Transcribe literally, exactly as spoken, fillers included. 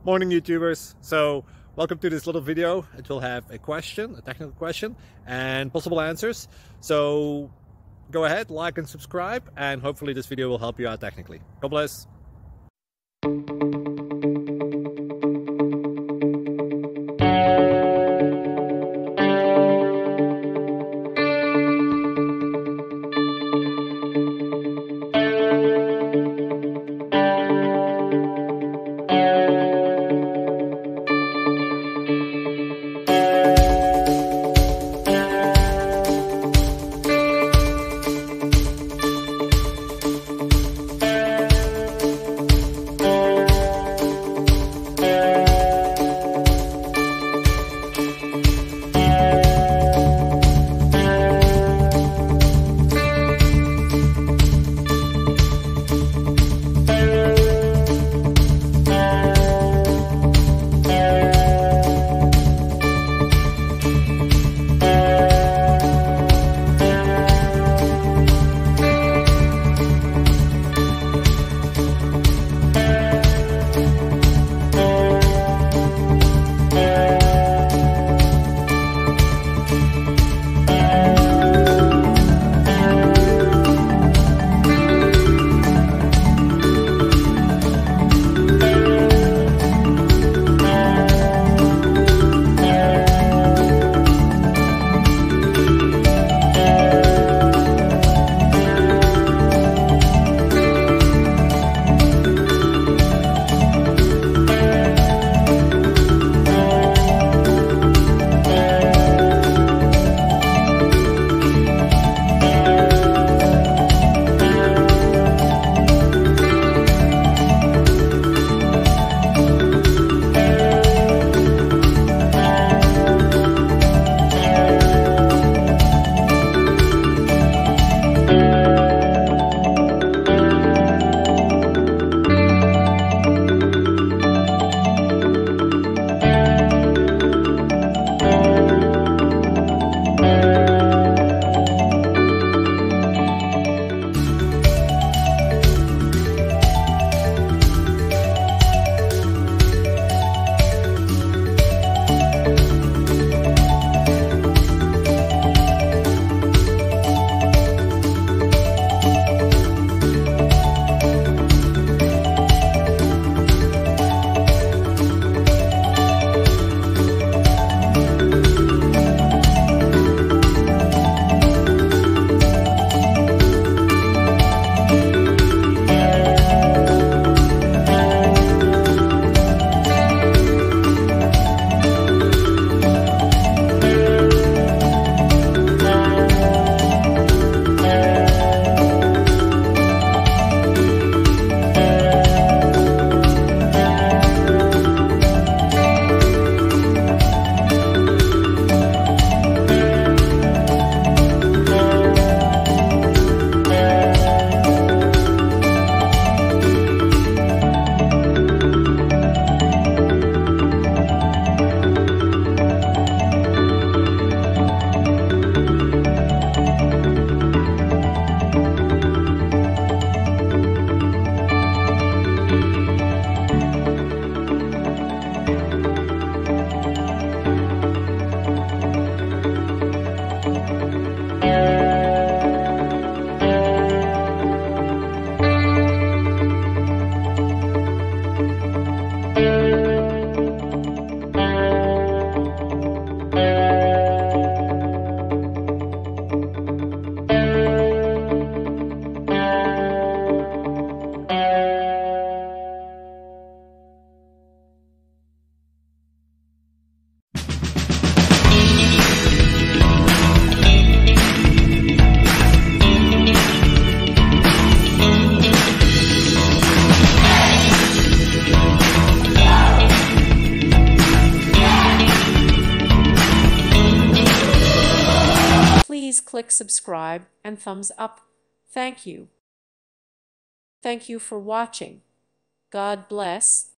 Morning YouTubers. So welcome to this little video. It will have a question, a technical question, and possible answers. So go ahead, like and subscribe, and hopefully this video will help you out technically. God bless. Please click subscribe and thumbs up. Thank you. Thank you for watching. God bless.